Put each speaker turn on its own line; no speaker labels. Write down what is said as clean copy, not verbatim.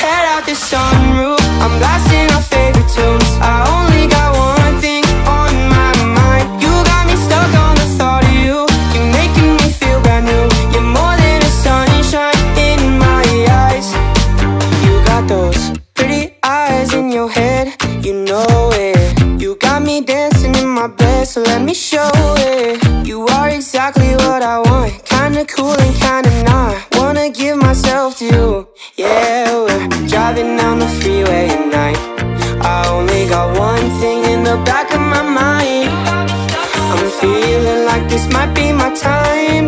head out the sunroof, I'm blasting our favorite tunes. I only got one thing on my mind. You got me stuck on the thought of you. You're making me feel brand new. You're more than a sunshine in my eyes. You got those pretty eyes in your head, you know it. You got me dancing in my bed, so let me show it. You are exactly what I want, kinda cool and kinda not. Wanna give myself to you. Yeah, we're driving down the freeway at night. I only got one thing in the back of my mind. I'm feeling like this might be my time.